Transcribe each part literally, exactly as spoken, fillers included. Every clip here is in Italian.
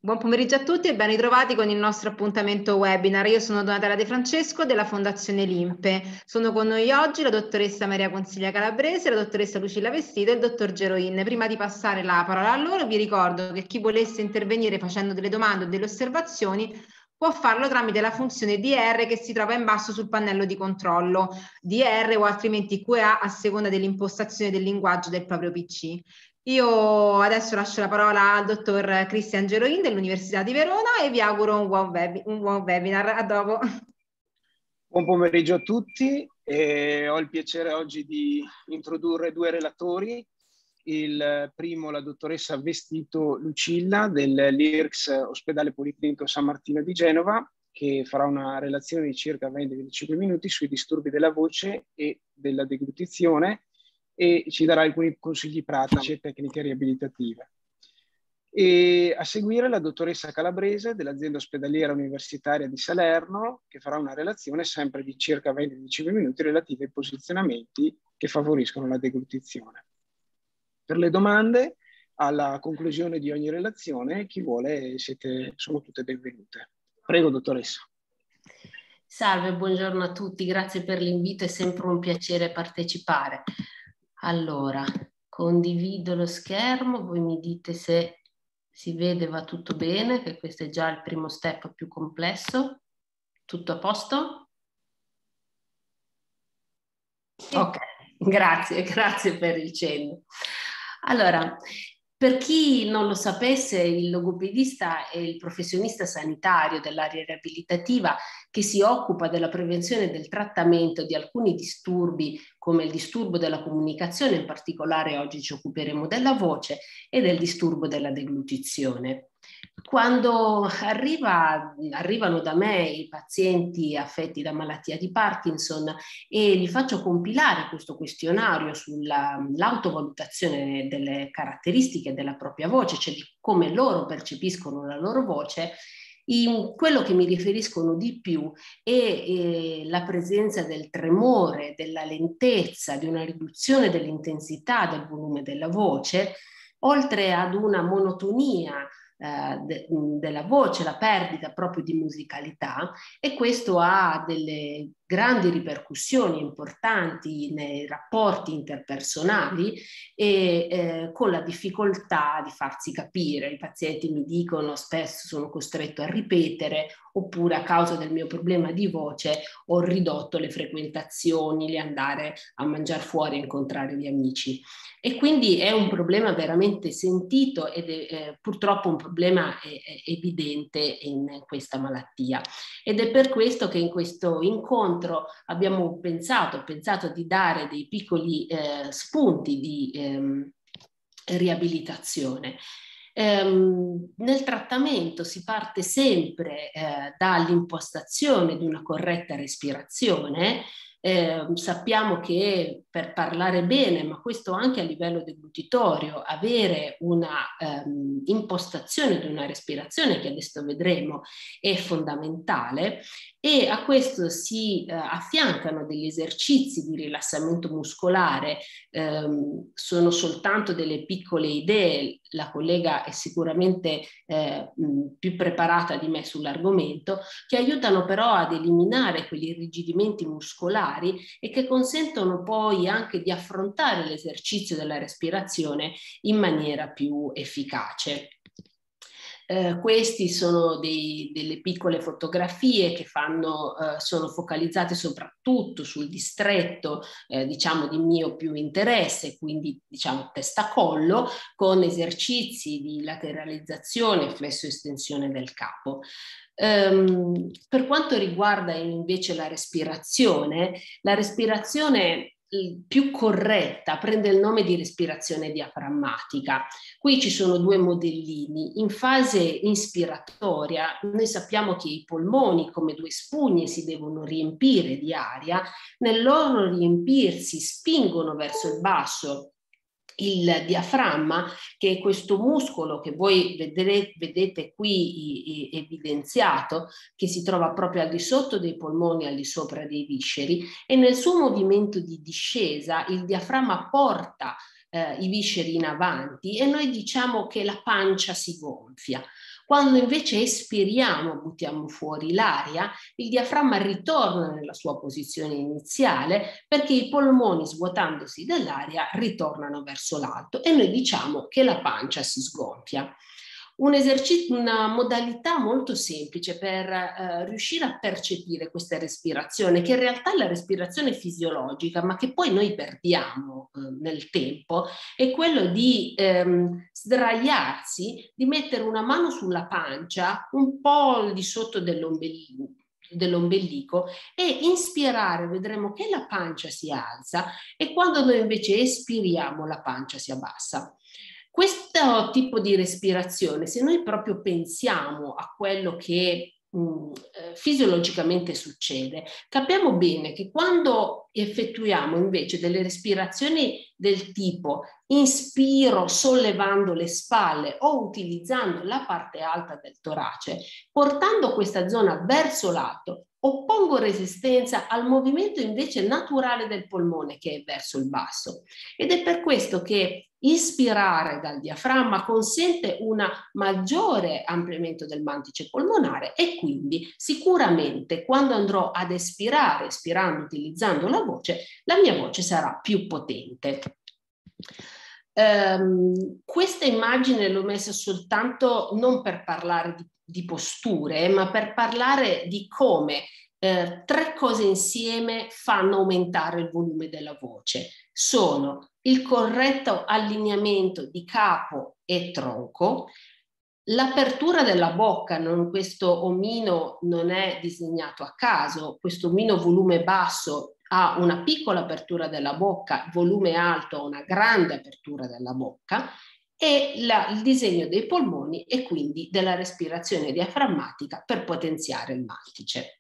Buon pomeriggio a tutti e ben ritrovati con il nostro appuntamento webinar. Io sono Donatella De Francesco della Fondazione Limpe. Sono con noi oggi la dottoressa Maria Consiglia Calabrese, la dottoressa Lucilla Vestito e il dottor Geroin. Prima di passare la parola a loro, vi ricordo che chi volesse intervenire facendo delle domande o delle osservazioni può farlo tramite la funzione D R che si trova in basso sul pannello di controllo, D R o altrimenti Q A a seconda dell'impostazione del linguaggio del proprio P C. Io adesso lascio la parola al dottor Cristian Geroin dell'Università di Verona e vi auguro un buon, web un buon webinar. A dopo. Buon pomeriggio a tutti. E ho il piacere oggi di introdurre due relatori. Il primo, la dottoressa Vestito Lucilla dell'I R C S Ospedale Policlinico San Martino di Genova, che farà una relazione di circa venti venticinque minuti sui disturbi della voce e della deglutizione e ci darà alcuni consigli pratici e tecniche riabilitative. E a seguire la dottoressa Calabrese dell'azienda ospedaliera universitaria di Salerno, che farà una relazione sempre di circa venti venticinque minuti relative ai posizionamenti che favoriscono la deglutizione. Per le domande, alla conclusione di ogni relazione, chi vuole, siete, sono tutte benvenute. Prego, dottoressa. Salve, buongiorno a tutti, grazie per l'invito, è sempre un piacere partecipare. Allora, condivido lo schermo, voi mi dite se si vede, va tutto bene, che questo è già il primo step più complesso. Tutto a posto? Sì. Ok, grazie, grazie per il cenno. Allora, per chi non lo sapesse, il logopedista è il professionista sanitario dell'area riabilitativa che si occupa della prevenzione e del trattamento di alcuni disturbi come il disturbo della comunicazione, in particolare oggi ci occuperemo della voce, e del disturbo della deglutizione. Quando arriva, arrivano da me i pazienti affetti da malattia di Parkinson e gli faccio compilare questo questionario sull'autovalutazione delle caratteristiche della propria voce, cioè di come loro percepiscono la loro voce, in quello che mi riferiscono di più è eh, la presenza del tremore, della lentezza, di una riduzione dell'intensità del volume della voce, oltre ad una monotonia Uh, de, della voce, la perdita proprio di musicalità, e questo ha delle grandi ripercussioni importanti nei rapporti interpersonali e eh, con la difficoltà di farsi capire. I pazienti mi dicono spesso sono costretto a ripetere, oppure a causa del mio problema di voce ho ridotto le frequentazioni, le andare a mangiare fuori e incontrare gli amici. E quindi è un problema veramente sentito ed è eh, purtroppo un problema è, è evidente in questa malattia. Ed è per questo che in questo incontro abbiamo pensato, pensato di dare dei piccoli eh, spunti di ehm, riabilitazione. Um, nel trattamento si parte sempre eh, dall'impostazione di una corretta respirazione. Eh, sappiamo che per parlare bene, ma questo anche a livello deglutitorio, avere una um, impostazione di una respirazione, che adesso vedremo, è fondamentale, e a questo si eh, affiancano degli esercizi di rilassamento muscolare. Um, sono soltanto delle piccole idee, la collega è sicuramente eh, mh, più preparata di me sull'argomento, che aiutano però ad eliminare quegli irrigidimenti muscolari e che consentono poi anche di affrontare l'esercizio della respirazione in maniera più efficace. Eh, questi sono dei, delle piccole fotografie che fanno, eh, sono focalizzate soprattutto sul distretto eh, diciamo di mio più interesse, quindi diciamo testa-collo, con esercizi di lateralizzazione e flesso-estensione del capo. Um, per quanto riguarda invece la respirazione, la respirazione più corretta prende il nome di respirazione diaframmatica. Qui ci sono due modellini. In fase inspiratoria noi sappiamo che i polmoni, come due spugne, si devono riempire di aria. Nel loro riempirsi spingono verso il basso il diaframma, che è questo muscolo che voi vedrete, vedete qui evidenziato, che si trova proprio al di sotto dei polmoni, al di sopra dei visceri, e nel suo movimento di discesa il diaframma porta eh, i visceri in avanti e noi diciamo che la pancia si gonfia. Quando invece espiriamo, buttiamo fuori l'aria, il diaframma ritorna nella sua posizione iniziale perché i polmoni, svuotandosi dell'aria, ritornano verso l'alto e noi diciamo che la pancia si sgonfia. Un esercizio, una modalità molto semplice per eh, riuscire a percepire questa respirazione, che in realtà è la respirazione fisiologica, ma che poi noi perdiamo eh, nel tempo, è quello di ehm, sdraiarsi, di mettere una mano sulla pancia, un po' al di sotto dell'ombelico, dell'ombelico e inspirare, vedremo che la pancia si alza e quando noi invece espiriamo la pancia si abbassa. Questo tipo di respirazione, se noi proprio pensiamo a quello che mh, fisiologicamente succede, capiamo bene che quando effettuiamo invece delle respirazioni del tipo inspiro sollevando le spalle o utilizzando la parte alta del torace, portando questa zona verso l'alto, oppongo resistenza al movimento invece naturale del polmone che è verso il basso. Ed è per questo che ispirare dal diaframma consente un maggiore ampliamento del mantice polmonare e quindi sicuramente quando andrò ad espirare, espirando, utilizzando la voce, la mia voce sarà più potente. Um, questa immagine l'ho messa soltanto non per parlare di, di posture, ma per parlare di come eh, tre cose insieme fanno aumentare il volume della voce. Sono il corretto allineamento di capo e tronco, l'apertura della bocca, non, questo omino non è disegnato a caso, questo omino volume basso ha una piccola apertura della bocca, volume alto ha una grande apertura della bocca, e la, il disegno dei polmoni e quindi della respirazione diaframmatica per potenziare il mantice.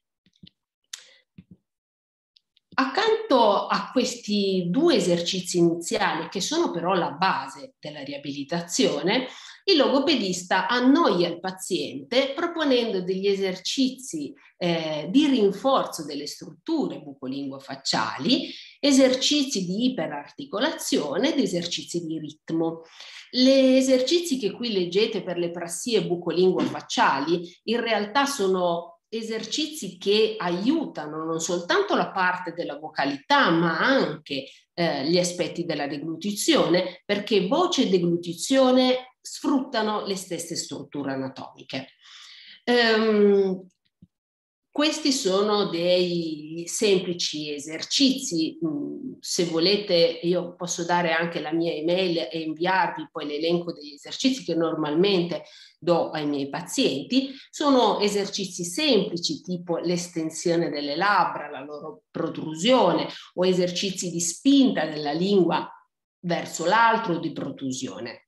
Accanto a questi due esercizi iniziali, che sono però la base della riabilitazione, il logopedista annoia il paziente proponendo degli esercizi eh, di rinforzo delle strutture bucolinguo-facciali, esercizi di iperarticolazione ed esercizi di ritmo. Gli esercizi che qui leggete per le prassie bucolinguo-facciali in realtà sono esercizi che aiutano non soltanto la parte della vocalità, ma anche eh, gli aspetti della deglutizione, perché voce e deglutizione sfruttano le stesse strutture anatomiche. Um, Questi sono dei semplici esercizi, se volete io posso dare anche la mia email e inviarvi poi l'elenco degli esercizi che normalmente do ai miei pazienti. Sono esercizi semplici tipo l'estensione delle labbra, la loro protrusione o esercizi di spinta della lingua verso l'altro o di protrusione.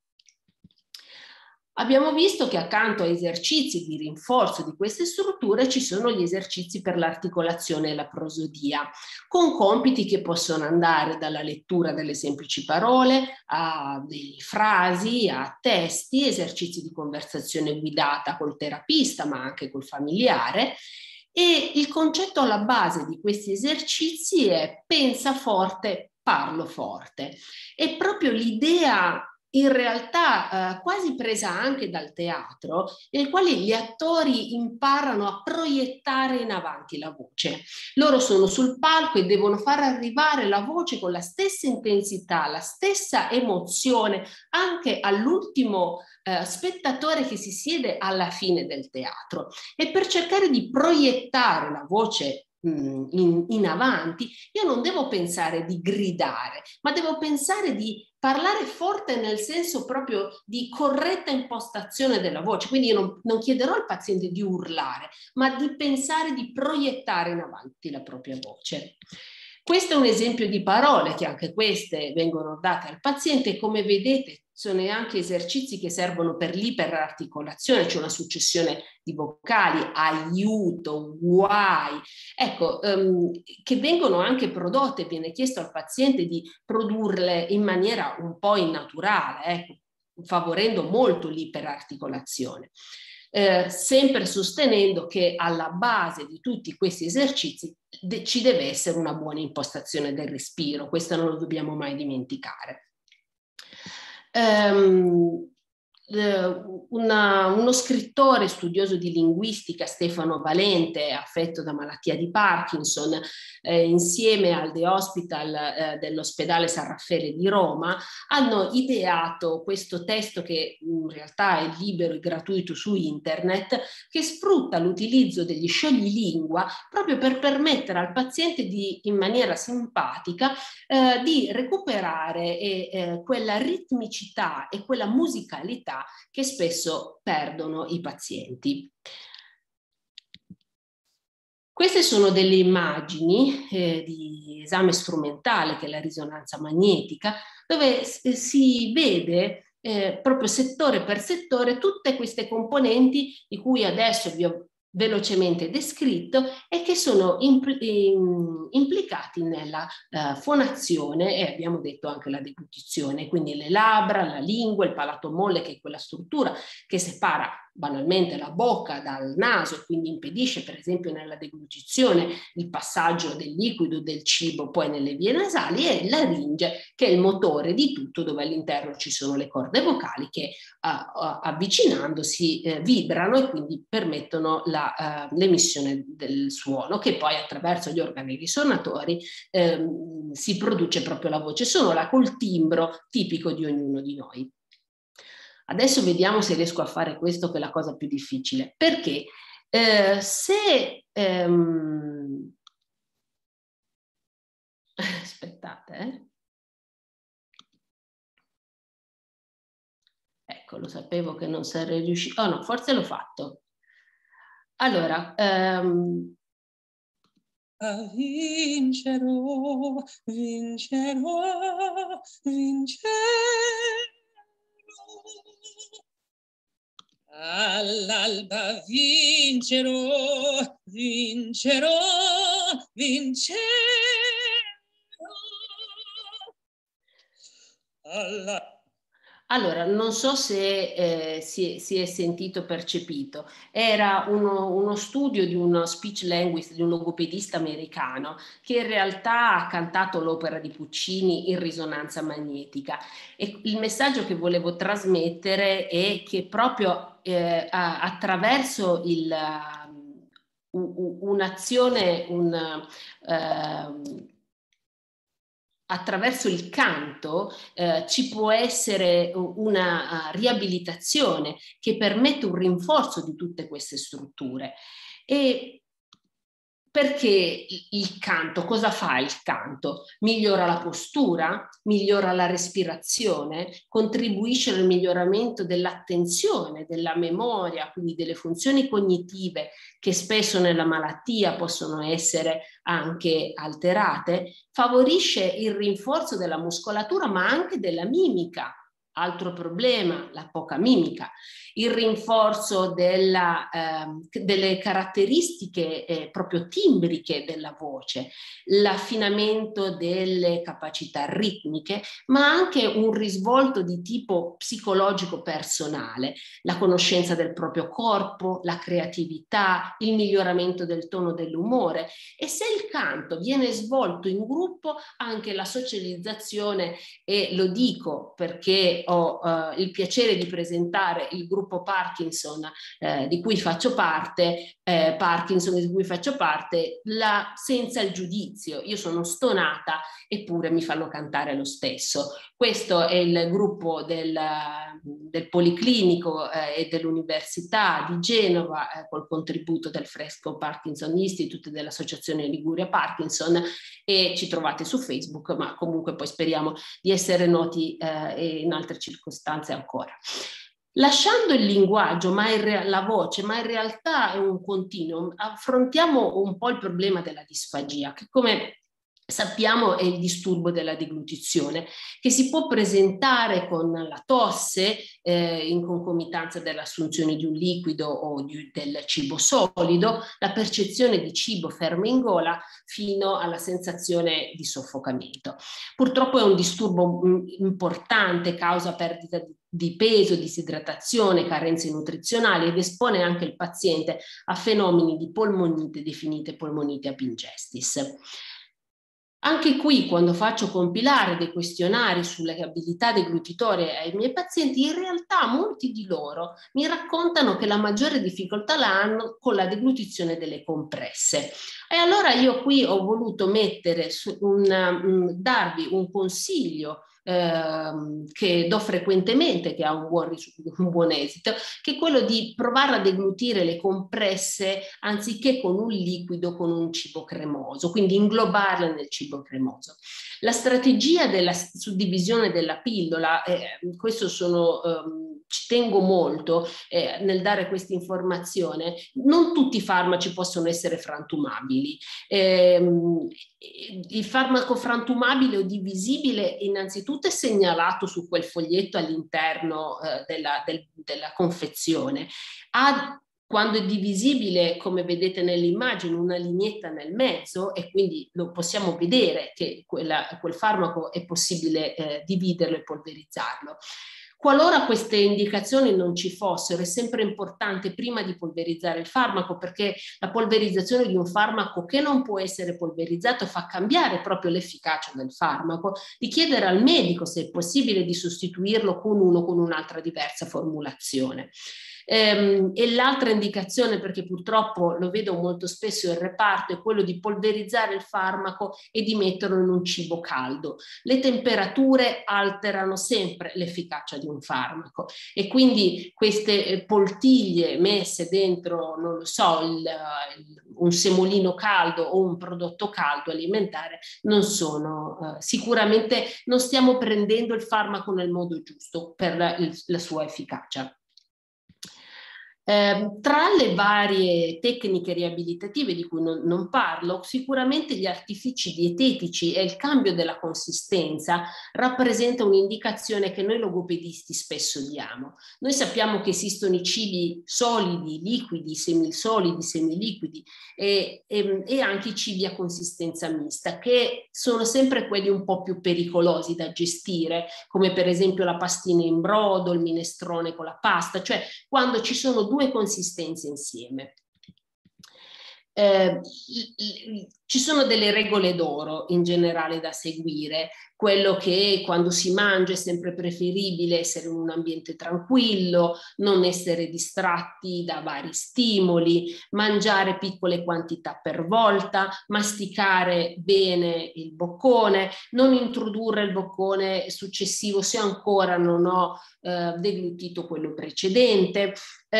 Abbiamo visto che accanto a esercizi di rinforzo di queste strutture ci sono gli esercizi per l'articolazione e la prosodia, con compiti che possono andare dalla lettura delle semplici parole a delle frasi, a testi, esercizi di conversazione guidata col terapista ma anche col familiare. E il concetto alla base di questi esercizi è pensa forte, parlo forte. È proprio l'idea in realtà eh, quasi presa anche dal teatro, nel quale gli attori imparano a proiettare in avanti la voce. Loro sono sul palco e devono far arrivare la voce con la stessa intensità, la stessa emozione anche all'ultimo eh, spettatore che si siede alla fine del teatro. E per cercare di proiettare la voce In, in avanti, io non devo pensare di gridare, ma devo pensare di parlare forte nel senso proprio di corretta impostazione della voce. Quindi io non, non chiederò al paziente di urlare, ma di pensare di proiettare in avanti la propria voce. Questo è un esempio di parole che anche queste vengono date al paziente. Come vedete sono anche esercizi che servono per l'iperarticolazione, cioè una successione di vocali, aiuto, guai, ecco, um, che vengono anche prodotte, viene chiesto al paziente di produrle in maniera un po' innaturale, ecco, favorendo molto l'iperarticolazione. Eh, sempre sostenendo che alla base di tutti questi esercizi de- ci deve essere una buona impostazione del respiro, questo non lo dobbiamo mai dimenticare. Um, Una, uno scrittore studioso di linguistica, Stefano Valente, affetto da malattia di Parkinson, eh, insieme al The Hospital eh, dell'ospedale San Raffaele di Roma, hanno ideato questo testo che in realtà è libero e gratuito su internet, che sfrutta l'utilizzo degli scioglilingua proprio per permettere al paziente di, in maniera simpatica, eh, di recuperare eh, eh, quella ritmicità e quella musicalità che spesso perdono i pazienti. Queste sono delle immagini eh, di esame strumentale, che è la risonanza magnetica, dove si vede eh, proprio settore per settore tutte queste componenti di cui adesso vi ho velocemente descritto e che sono impl- implicati nella uh, fonazione e abbiamo detto anche la deglutizione, quindi le labbra, la lingua, il palato molle, che è quella struttura che separa banalmente la bocca dal naso e quindi impedisce per esempio nella deglutizione il passaggio del liquido del cibo poi nelle vie nasali, e la laringe, che è il motore di tutto, dove all'interno ci sono le corde vocali che uh, uh, avvicinandosi uh, vibrano e quindi permettono la, uh, l'emissione del suono, che poi attraverso gli organi risuonatori um, si produce proprio la voce sonora col timbro tipico di ognuno di noi. Adesso vediamo se riesco a fare questo, che è la cosa più difficile, perché eh, se... Ehm... aspettate, eh. Ecco, lo sapevo che non sarei riuscito... Oh no, forse l'ho fatto. Allora... Ehm... vincerò, vincerò, vincerò. All'alba vincerò, vincerò, vincerò. Alla... Allora, non so se eh, si, si è sentito, percepito. Era uno, uno studio di uno speech linguist, di un logopedista americano, che in realtà ha cantato l'opera di Puccini in risonanza magnetica. E il messaggio che volevo trasmettere è che proprio eh, attraverso il, uh, un'azione, un... Uh, attraverso il canto eh, ci può essere una uh, riabilitazione che permette un rinforzo di tutte queste strutture. E perché il canto? Cosa fa il canto? Migliora la postura, migliora la respirazione, contribuisce al miglioramento dell'attenzione, della memoria, quindi delle funzioni cognitive che spesso nella malattia possono essere anche alterate, favorisce il rinforzo della muscolatura ma anche della mimica. Altro problema, la poca mimica, il rinforzo della, eh, delle caratteristiche eh, proprio timbriche della voce, l'affinamento delle capacità ritmiche, ma anche un risvolto di tipo psicologico personale, la conoscenza del proprio corpo, la creatività, il miglioramento del tono dell'umore. E se il canto viene svolto in gruppo, anche la socializzazione, e lo dico perché ho uh, il piacere di presentare il gruppo Parkinson eh, di cui faccio parte, eh, Parkinson di cui faccio parte, la, senza il giudizio. Io sono stonata eppure mi fanno cantare lo stesso. Questo è il gruppo del, del Policlinico eh, e dell'Università di Genova eh, col contributo del Fresco Parkinson Institute e dell'Associazione Liguria Parkinson, e ci trovate su Facebook, ma comunque poi speriamo di essere noti eh, in altre circostanze ancora. Lasciando il linguaggio, ma in la voce, ma in realtà è un continuum, affrontiamo un po' il problema della disfagia, che come sappiamo è il disturbo della deglutizione, che si può presentare con la tosse eh, in concomitanza dell'assunzione di un liquido o di, del cibo solido, la percezione di cibo fermo in gola fino alla sensazione di soffocamento. Purtroppo è un disturbo importante, causa perdita di di peso, disidratazione, carenze nutrizionali ed espone anche il paziente a fenomeni di polmonite definite polmonite apingestis. Anche qui, quando faccio compilare dei questionari sulle abilità deglutitorie ai miei pazienti, in realtà molti di loro mi raccontano che la maggiore difficoltà la hanno con la deglutizione delle compresse. E allora io qui ho voluto mettere su una, mh, darvi un consiglio ehm, che do frequentemente, che ha un buon, un buon esito, che è quello di provare a deglutire le compresse anziché con un liquido, con un cibo cremoso, quindi inglobarle nel cibo cremoso. La strategia della suddivisione della pillola, eh, questo sono, ehm, ci tengo molto eh, nel dare questa informazione, non tutti i farmaci possono essere frantumabili. Eh, il farmaco frantumabile o divisibile innanzitutto è segnalato su quel foglietto all'interno eh, della, del, della confezione. Ha, quando è divisibile, come vedete nell'immagine, una lineetta nel mezzo, e quindi lo possiamo vedere che quella, quel farmaco è possibile eh, dividerlo e polverizzarlo. Qualora queste indicazioni non ci fossero, è sempre importante prima di polverizzare il farmaco, perché la polverizzazione di un farmaco che non può essere polverizzato fa cambiare proprio l'efficacia del farmaco, di chiedere al medico se è possibile di sostituirlo con uno con un'altra diversa formulazione. Ehm, e l'altra indicazione, perché purtroppo lo vedo molto spesso in reparto, è quello di polverizzare il farmaco e di metterlo in un cibo caldo. Le temperature alterano sempre l'efficacia di un farmaco e quindi queste poltiglie messe dentro, non lo so, il, il, un semolino caldo o un prodotto caldo alimentare non sono eh, sicuramente, non stiamo prendendo il farmaco nel modo giusto per la, la sua efficacia. Eh, tra le varie tecniche riabilitative di cui non, non parlo, sicuramente gli artifici dietetici e il cambio della consistenza rappresenta un'indicazione che noi logopedisti spesso diamo. Noi sappiamo che esistono i cibi solidi, liquidi, semisolidi, semiliquidi e, e, e anche i cibi a consistenza mista, che sono sempre quelli un po' più pericolosi da gestire, come per esempio la pastina in brodo, il minestrone con la pasta, cioè quando ci sono due consistenze insieme. Eh, ci sono delle regole d'oro in generale da seguire, quello che quando si mangia è sempre preferibile essere in un ambiente tranquillo, non essere distratti da vari stimoli, mangiare piccole quantità per volta, masticare bene il boccone, non introdurre il boccone successivo se ancora non ho eh, deglutito quello precedente,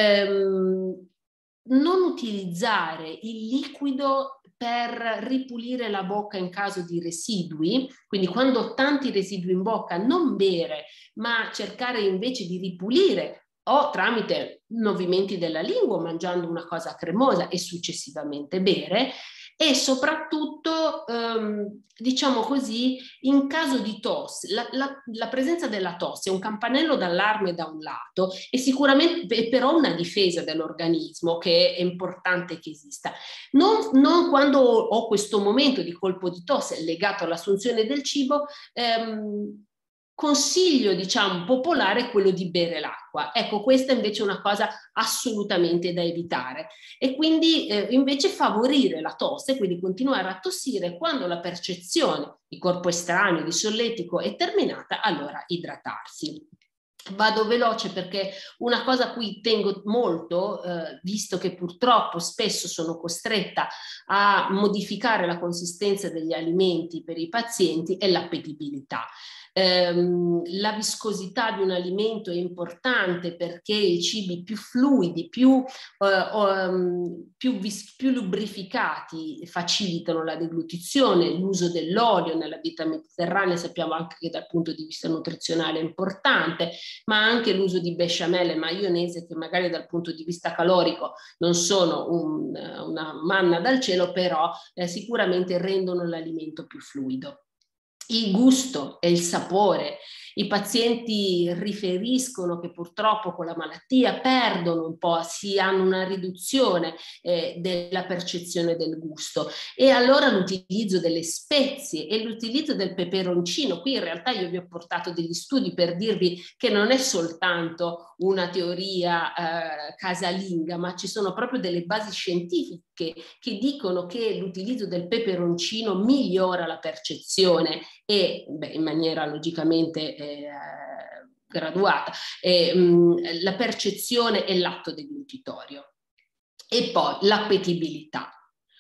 ehm, non utilizzare il liquido per ripulire la bocca in caso di residui, quindi quando ho tanti residui in bocca non bere, ma cercare invece di ripulire o tramite movimenti della lingua mangiando una cosa cremosa e successivamente bere, e soprattutto ehm, diciamo così, in caso di tosse, la, la, la presenza della tosse è un campanello d'allarme da un lato e sicuramente è però una difesa dell'organismo che è importante che esista. Non, non quando ho questo momento di colpo di tosse legato all'assunzione del cibo, ehm, consiglio, diciamo, popolare è quello di bere l'acqua. Ecco, questa invece è una cosa assolutamente da evitare. E quindi eh, invece favorire la tosse, quindi continuare a tossire quando la percezione di corpo estraneo, di solletico è terminata, allora idratarsi. Vado veloce perché una cosa a cui tengo molto, eh, visto che purtroppo spesso sono costretta a modificare la consistenza degli alimenti per i pazienti, è l'appetibilità. Um, la viscosità di un alimento è importante perché i cibi più fluidi, più, uh, um, più, vis- più lubrificati facilitano la deglutizione. L'uso dell'olio nella dieta mediterranea sappiamo anche che dal punto di vista nutrizionale è importante, ma anche l'uso di besciamelle e maionese che magari dal punto di vista calorico non sono un, una manna dal cielo, però eh, sicuramente rendono l'alimento più fluido. il gusto e il sapore. I pazienti riferiscono che purtroppo con la malattia perdono un po', si hanno una riduzione eh, della percezione del gusto, e allora l'utilizzo delle spezie e l'utilizzo del peperoncino. Qui in realtà io vi ho portato degli studi per dirvi che non è soltanto una teoria eh, casalinga, ma ci sono proprio delle basi scientifiche che dicono che l'utilizzo del peperoncino migliora la percezione e beh, in maniera logicamente eh, graduata, eh, mh, la percezione e l'atto deglutitorio. E poi l'appetibilità.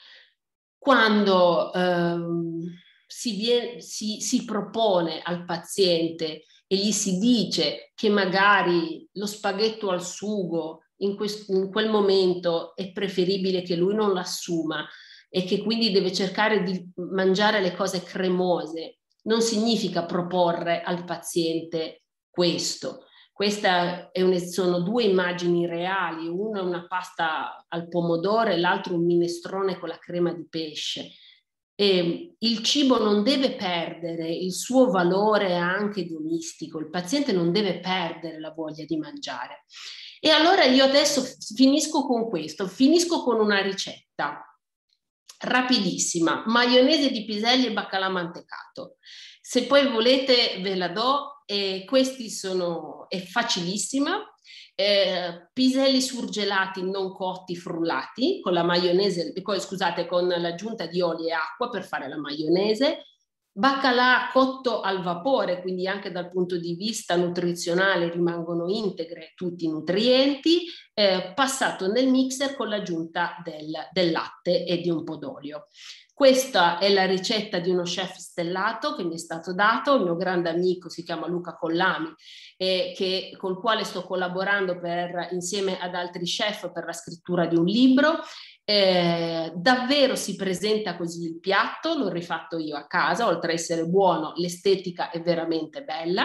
Quando ehm, si, viene, si, si propone al paziente e gli si dice che magari lo spaghetto al sugo in, questo, in quel momento è preferibile che lui non l'assuma e che quindi deve cercare di mangiare le cose cremose, non significa proporre al paziente questo. Queste sono due immagini reali, uno è una pasta al pomodoro e l'altro un minestrone con la crema di pesce. E il cibo non deve perdere il suo valore anche edonistico, il paziente non deve perdere la voglia di mangiare. E allora io adesso finisco con questo, finisco con una ricetta rapidissima: maionese di piselli e baccalà mantecato. Se poi volete ve la do, e questi sono, è facilissima. Eh, piselli surgelati non cotti frullati con la maionese, scusate, con l'aggiunta di olio e acqua per fare la maionese. Baccalà cotto al vapore, quindi anche dal punto di vista nutrizionale rimangono integre tutti i nutrienti, eh, passato nel mixer con l'aggiunta del, del latte e di un po' d'olio. Questa è la ricetta di uno chef stellato che mi è stato dato, il mio grande amico si chiama Luca Collami, eh, che, col quale sto collaborando per, insieme ad altri chef per la scrittura di un libro. Eh, davvero si presenta così il piatto, l'ho rifatto io a casa, oltre a essere buono, l'estetica è veramente bella.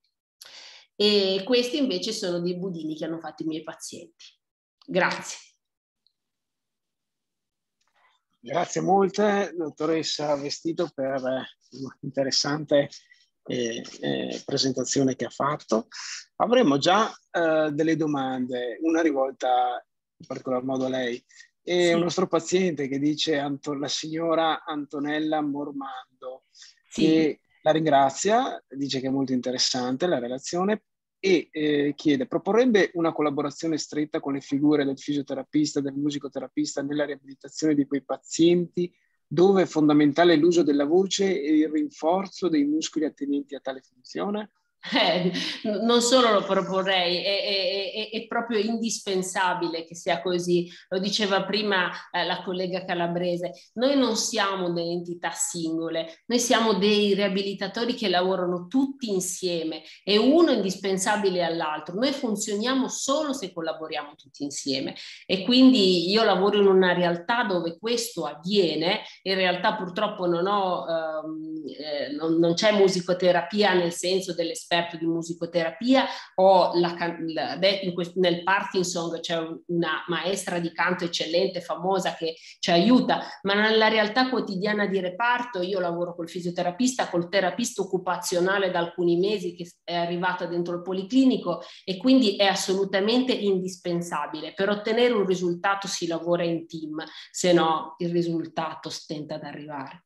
E questi invece sono dei budini che hanno fatto i miei pazienti. Grazie. Grazie molte, dottoressa Vestito, per l'interessante eh, eh, presentazione che ha fatto. Avremo già eh, delle domande, una rivolta in particolar modo a lei. E sì. Un nostro paziente che dice Anto, la signora Antonella Mormando, sì. Che la ringrazia, dice che è molto interessante la relazione e eh, chiede: proporrebbe una collaborazione stretta con le figure del fisioterapista, del musicoterapista nella riabilitazione di quei pazienti dove è fondamentale l'uso della voce e il rinforzo dei muscoli attinenti a tale funzione? Eh, non solo lo proporrei, è, è, è, è proprio indispensabile che sia così. Lo diceva prima eh, la collega Calabrese, noi non siamo delle entità singole, noi siamo dei riabilitatori che lavorano tutti insieme e uno è indispensabile all'altro. Noi funzioniamo solo se collaboriamo tutti insieme, e quindi io lavoro in una realtà dove questo avviene. In realtà purtroppo non ho ehm, eh, non, non c'è musicoterapia nel senso delle di musicoterapia, o la, la, in quest, nel Parkinson c'è una maestra di canto eccellente, famosa, che ci aiuta, ma nella realtà quotidiana di reparto io lavoro col fisioterapista, col terapista occupazionale da alcuni mesi, che è arrivata dentro il policlinico, e quindi è assolutamente indispensabile. Per ottenere un risultato si lavora in team, se no il risultato stenta ad arrivare.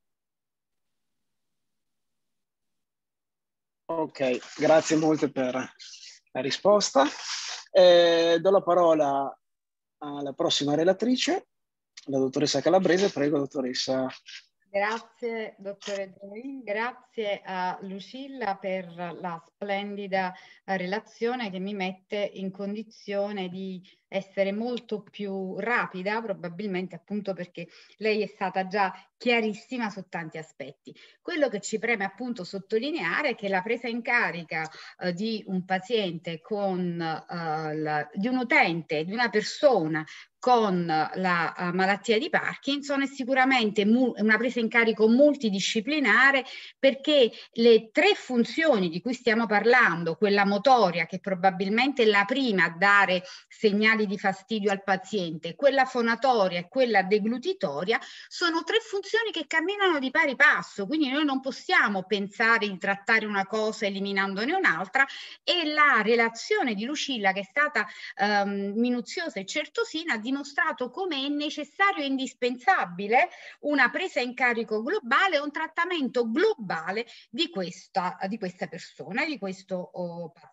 Ok, grazie molte per la risposta. Eh, do la parola alla prossima relatrice, la dottoressa Calabrese. Prego, dottoressa. Grazie, dottore Gioi, grazie a Lucilla per la splendida relazione che mi mette in condizione di essere molto più rapida, probabilmente appunto perché lei è stata già chiarissima su tanti aspetti. Quello che ci preme appunto sottolineare è che la presa in carica eh, di un paziente con, eh, la, di un utente, di una persona con la uh, malattia di Parkinson è sicuramente una presa in carico multidisciplinare, perché le tre funzioni di cui stiamo parlando, quella motoria che probabilmente è la prima a dare segnali segnali di fastidio al paziente, quella fonatoria e quella deglutitoria, sono tre funzioni che camminano di pari passo, quindi noi non possiamo pensare di trattare una cosa eliminandone un'altra, e la relazione di Lucilla, che è stata ehm, minuziosa e certosina, ha dimostrato come è necessario e indispensabile una presa in carico globale, un trattamento globale di questa, di questa persona, di questo oh, paziente.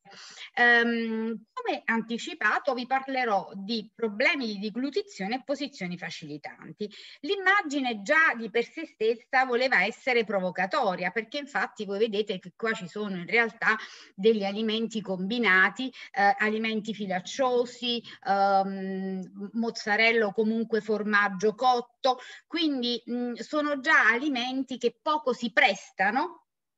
Um, come anticipato vi parlerò di problemi di deglutizione e posizioni facilitanti. L'immagine già di per sé stessa voleva essere provocatoria, perché infatti voi vedete che qua ci sono in realtà degli alimenti combinati, eh, alimenti filacciosi, ehm, mozzarella o comunque formaggio cotto, quindi mh, sono già alimenti che poco si prestano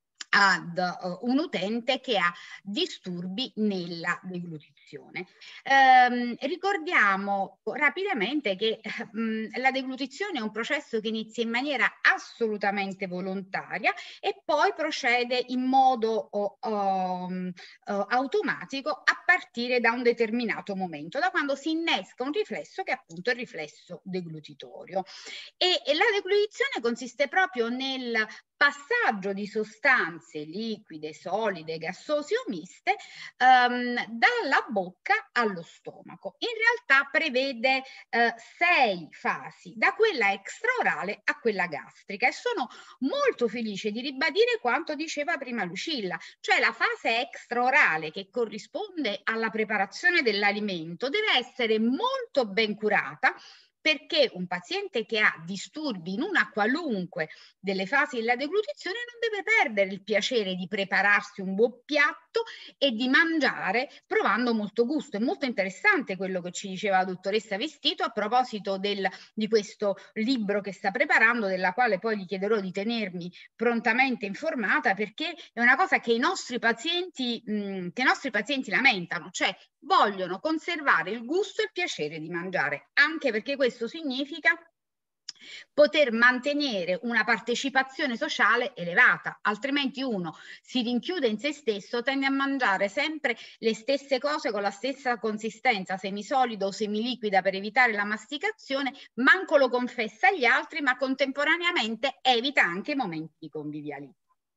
ad uh, un utente che ha disturbi nella deglutizione. Ehm, ricordiamo rapidamente che mh, la deglutizione è un processo che inizia in maniera assolutamente volontaria e poi procede in modo uh, um, uh, automatico a partire da un determinato momento, da quando si innesca un riflesso che è appunto il riflesso deglutitorio. E, e la deglutizione consiste proprio nel passaggio di sostanze liquide, solide, gassose o miste ehm, dalla bocca allo stomaco. In realtà prevede eh, sei fasi, da quella extraorale a quella gastrica, e sono molto felice di ribadire quanto diceva prima Lucilla, cioè la fase extraorale, che corrisponde alla preparazione dell'alimento, deve essere molto ben curata, perché un paziente che ha disturbi in una qualunque delle fasi della deglutizione non deve perdere il piacere di prepararsi un buon piatto e di mangiare provando molto gusto. È molto interessante quello che ci diceva la dottoressa Vestito a proposito del, di questo libro che sta preparando, della quale poi gli chiederò di tenermi prontamente informata, perché è una cosa che i nostri pazienti, mh, che i nostri pazienti lamentano, cioè vogliono conservare il gusto e il piacere di mangiare, anche perché questo significa poter mantenere una partecipazione sociale elevata, altrimenti uno si rinchiude in se stesso, tende a mangiare sempre le stesse cose con la stessa consistenza, semisolido o semiliquida, per evitare la masticazione, manco lo confessa agli altri, ma contemporaneamente evita anche i momenti di convivialità.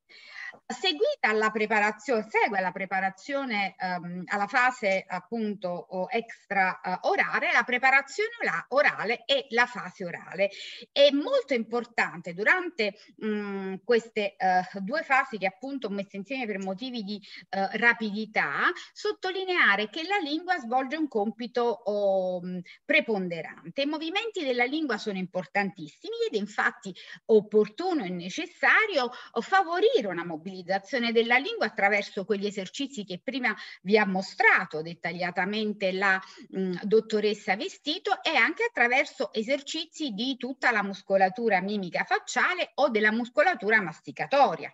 Seguita alla preparazione, segue la preparazione um, alla fase appunto extra uh, orale, la preparazione orale e la fase orale. È molto importante durante um, queste uh, due fasi, che appunto ho messo insieme per motivi di uh, rapidità, sottolineare che la lingua svolge un compito um, preponderante. I movimenti della lingua sono importantissimi ed è infatti opportuno e necessario favorire una mobilità della lingua attraverso quegli esercizi che prima vi ha mostrato dettagliatamente la mh, dottoressa Vestito, e anche attraverso esercizi di tutta la muscolatura mimica facciale o della muscolatura masticatoria.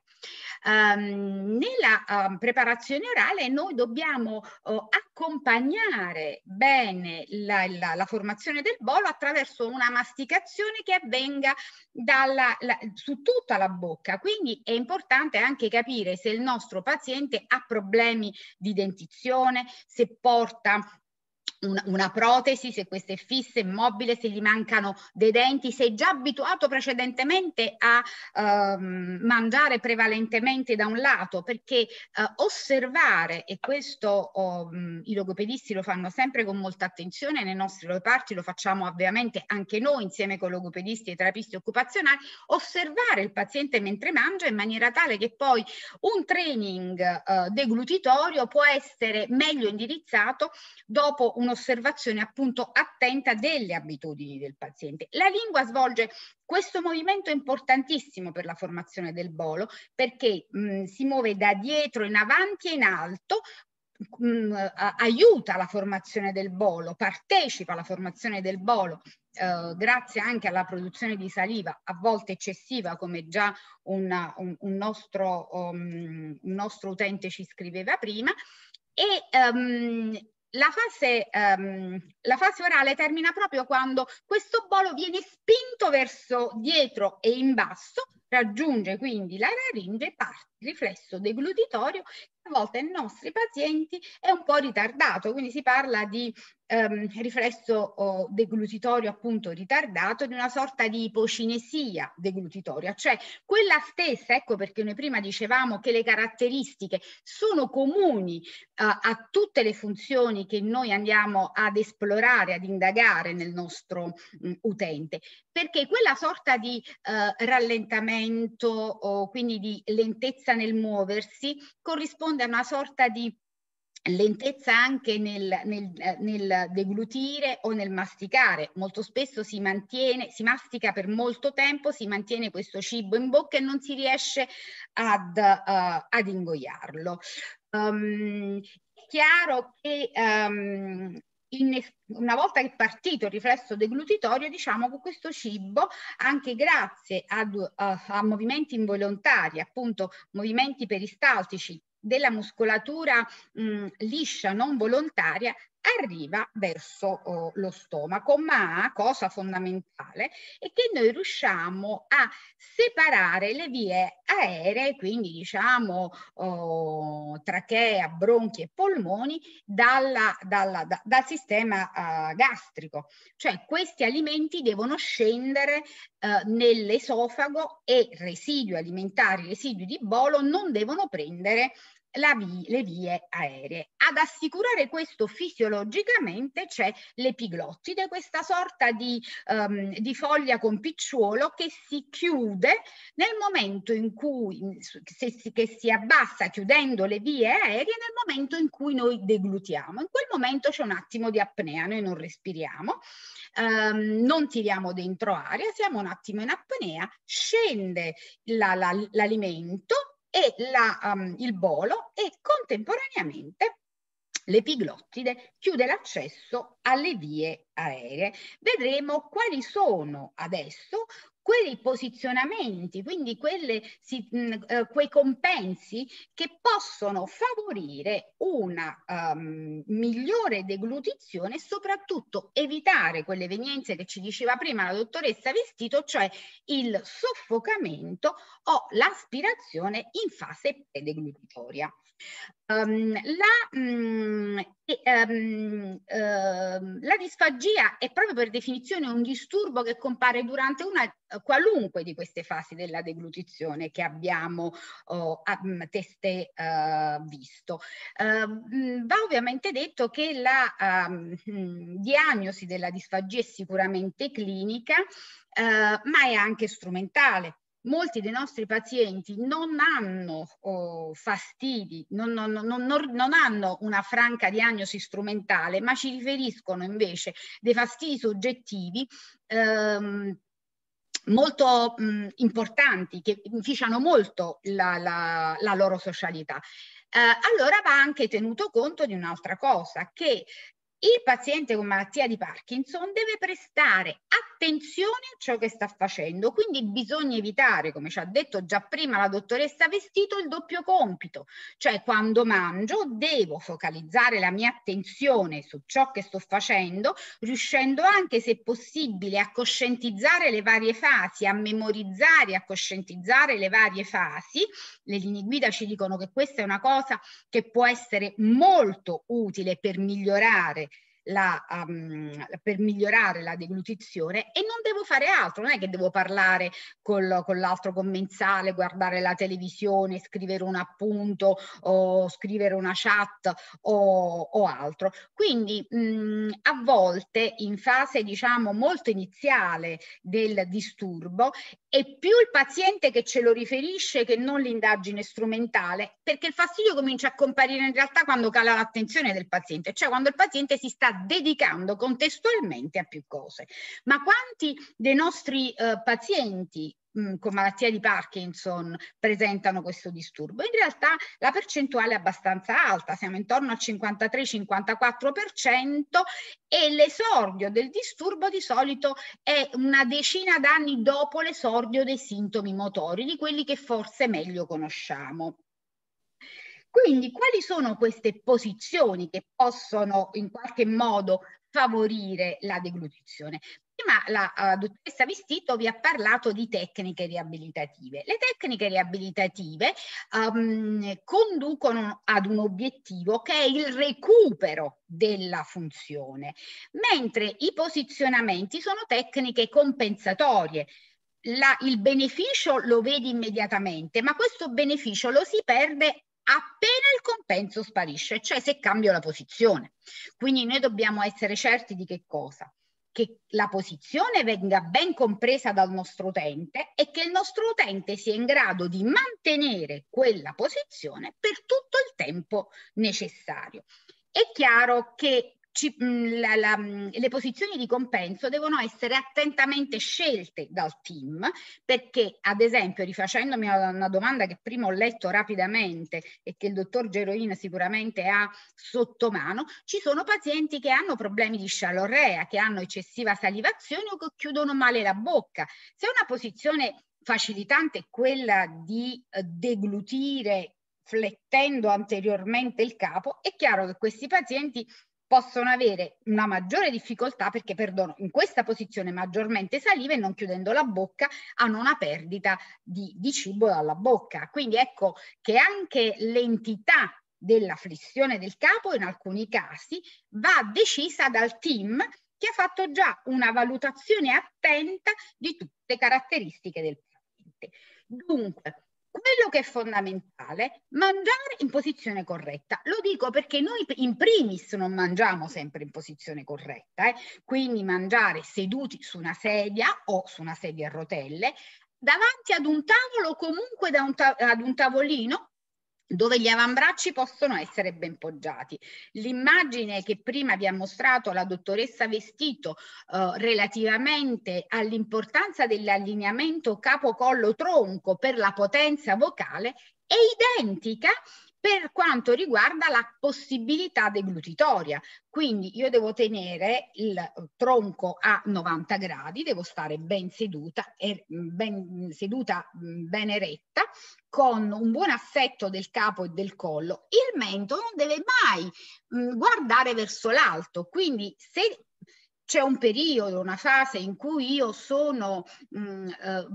Um, nella uh, preparazione orale noi dobbiamo uh, accompagnare bene la, la, la formazione del bolo attraverso una masticazione che avvenga dalla, la, su tutta la bocca, quindi è importante anche capire se il nostro paziente ha problemi di dentizione, se porta Una, una protesi, se questa è fissa, immobile, se gli mancano dei denti, se è già abituato precedentemente a ehm, mangiare prevalentemente da un lato, perché eh, osservare, e questo oh, i logopedisti lo fanno sempre con molta attenzione, nei nostri reparti lo facciamo ovviamente anche noi insieme con logopedisti e terapisti occupazionali, osservare il paziente mentre mangia in maniera tale che poi un training eh, deglutitorio può essere meglio indirizzato dopo un'osservazione appunto attenta delle abitudini del paziente. La lingua svolge questo movimento importantissimo per la formazione del bolo, perché mh, si muove da dietro in avanti e in alto, mh, aiuta la formazione del bolo, partecipa alla formazione del bolo, Uh, grazie anche alla produzione di saliva, a volte eccessiva, come già una, un, un, nostro, um, un nostro utente ci scriveva prima, e um, la fase, um, la fase orale termina proprio quando questo bolo viene spinto verso dietro e in basso, raggiunge quindi la laringe, parte riflesso deglutitorio a volte nei nostri pazienti è un po' ritardato, quindi si parla di ehm, riflesso oh, deglutitorio appunto ritardato, di una sorta di ipocinesia deglutitoria, cioè quella stessa, ecco perché noi prima dicevamo che le caratteristiche sono comuni eh, a tutte le funzioni che noi andiamo ad esplorare, ad indagare nel nostro mh, utente, perché quella sorta di eh, rallentamento o quindi di lentezza nel muoversi corrisponde a una sorta di lentezza anche nel, nel, nel deglutire o nel masticare. Molto spesso si mantiene, si mastica per molto tempo, si mantiene questo cibo in bocca e non si riesce ad, uh, ad ingoiarlo. Um, è chiaro che um, in, una volta che è partito il riflesso deglutitorio, diciamo che questo cibo, anche grazie ad, uh, a movimenti involontari, appunto movimenti peristaltici della muscolatura mh, liscia non volontaria, arriva verso oh, lo stomaco, ma cosa fondamentale è che noi riusciamo a separare le vie aeree, quindi diciamo oh, trachea, bronchi e polmoni, dalla, dalla, da, dal sistema uh, gastrico. Cioè questi alimenti devono scendere uh, nell'esofago e residui alimentari, residui di bolo non devono prendere La vi le vie aeree. Ad assicurare questo fisiologicamente c'è l'epiglottide, questa sorta di, um, di foglia con picciuolo che si chiude nel momento in cui se si, che si abbassa chiudendo le vie aeree nel momento in cui noi deglutiamo. In quel momento c'è un attimo di apnea, noi non respiriamo, um, non tiriamo dentro aria, siamo un attimo in apnea, scende l'alimento e la, um, il bolo e contemporaneamente l'epiglottide chiude l'accesso alle vie aeree. Vedremo quali sono adesso quei posizionamenti, quindi quelle, si, mh, eh, quei compensi che possono favorire una um, migliore deglutizione e soprattutto evitare quelle evenienze che ci diceva prima la dottoressa Vestito, cioè il soffocamento o l'aspirazione in fase predeglutitoria. Um, la, um, e, um, uh, la disfagia è proprio per definizione un disturbo che compare durante una uh, qualunque di queste fasi della deglutizione che abbiamo uh, um, testé uh, visto. Uh, va ovviamente detto che la um, diagnosi della disfagia è sicuramente clinica, uh, ma è anche strumentale. Molti dei nostri pazienti non hanno oh, fastidi, non, non, non, non hanno una franca diagnosi strumentale, ma ci riferiscono invece dei fastidi soggettivi ehm, molto mh, importanti, che inficiano molto la, la, la loro socialità. Eh, allora va anche tenuto conto di un'altra cosa, che il paziente con malattia di Parkinson deve prestare attenzione a ciò che sta facendo, quindi bisogna evitare, come ci ha detto già prima la dottoressa Vestito, il doppio compito, cioè quando mangio devo focalizzare la mia attenzione su ciò che sto facendo, riuscendo anche se possibile a coscientizzare le varie fasi, a memorizzare, a coscientizzare le varie fasi. Le linee guida ci dicono che questa è una cosa che può essere molto utile per migliorare La, um, per migliorare la deglutizione, e non devo fare altro, non è che devo parlare col, con l'altro commensale, guardare la televisione, scrivere un appunto o scrivere una chat o, o altro. Quindi mh, a volte in fase diciamo molto iniziale del disturbo è più il paziente che ce lo riferisce che non l'indagine strumentale, perché il fastidio comincia a comparire in realtà quando cala l'attenzione del paziente, cioè quando il paziente si sta dedicando contestualmente a più cose. Ma quanti dei nostri eh, pazienti mh, con malattia di Parkinson presentano questo disturbo? In realtà la percentuale è abbastanza alta, siamo intorno al cinquantatré cinquantaquattro per cento, e l'esordio del disturbo di solito è una decina d'anni dopo l'esordio dei sintomi motori, di quelli che forse meglio conosciamo. Quindi quali sono queste posizioni che possono in qualche modo favorire la deglutizione? Prima la uh, dottoressa Vestito vi ha parlato di tecniche riabilitative. Le tecniche riabilitative um, conducono ad un obiettivo che è il recupero della funzione, mentre i posizionamenti sono tecniche compensatorie. La, il beneficio lo vedi immediatamente, ma questo beneficio lo si perde appena il compenso sparisce, cioè se cambio la posizione. Quindi noi dobbiamo essere certi di che cosa? Che la posizione venga ben compresa dal nostro utente e che il nostro utente sia in grado di mantenere quella posizione per tutto il tempo necessario. È chiaro che ci, la, la, le posizioni di compenso devono essere attentamente scelte dal team, perché ad esempio, rifacendomi a una domanda che prima ho letto rapidamente e che il dottor Geroin sicuramente ha sotto mano, ci sono pazienti che hanno problemi di scialorrea, che hanno eccessiva salivazione o che chiudono male la bocca. Se una posizione facilitante è quella di eh, deglutire flettendo anteriormente il capo, è chiaro che questi pazienti possono avere una maggiore difficoltà perché perdono in questa posizione maggiormente saliva e non chiudendo la bocca hanno una perdita di, di cibo dalla bocca. Quindi ecco che anche l'entità della flessione del capo in alcuni casi va decisa dal team che ha fatto già una valutazione attenta di tutte le caratteristiche del paziente. Dunque, quello che è fondamentale, mangiare in posizione corretta. Lo dico perché noi in primis non mangiamo sempre in posizione corretta, eh? Quindi mangiare seduti su una sedia o su una sedia a rotelle, davanti ad un tavolo o comunque da un ad un tavolino dove gli avambracci possono essere ben poggiati. L'immagine che prima vi ha mostrato la dottoressa Vestito eh, relativamente all'importanza dell'allineamento capo-collo-tronco per la potenza vocale è identica per quanto riguarda la possibilità deglutitoria. Quindi io devo tenere il tronco a novanta gradi, devo stare ben seduta, ben seduta, ben eretta, con un buon assetto del capo e del collo. Il mento non deve mai mh, guardare verso l'alto, quindi se c'è un periodo, una fase in cui io sono mh,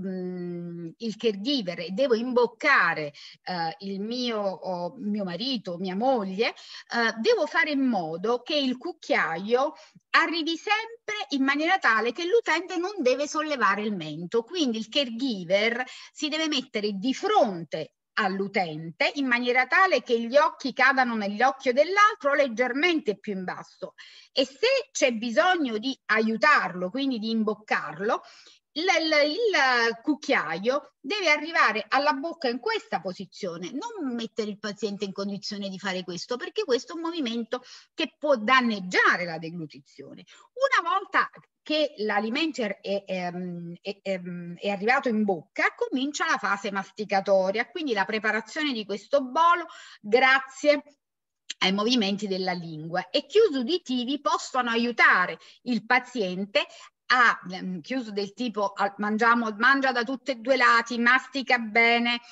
uh, il caregiver e devo imboccare uh, il mio, oh, mio marito, mia moglie, uh, devo fare in modo che il cucchiaio arrivi sempre in maniera tale che l'utente non deve sollevare il mento. Quindi il caregiver si deve mettere di fronte all'utente in maniera tale che gli occhi cadano nell'occhio dell'altro leggermente più in basso, e se c'è bisogno di aiutarlo, quindi di imboccarlo, il, il, il cucchiaio deve arrivare alla bocca in questa posizione, non mettere il paziente in condizione di fare questo, perché questo è un movimento che può danneggiare la deglutizione. Una volta che l'alimento è, è, è, è, è arrivato in bocca, comincia la fase masticatoria, quindi la preparazione di questo bolo grazie ai movimenti della lingua, e chiusi uditivi possono aiutare il paziente a, chiuso del tipo mangiamo, mangia da tutti e due i lati, mastica bene,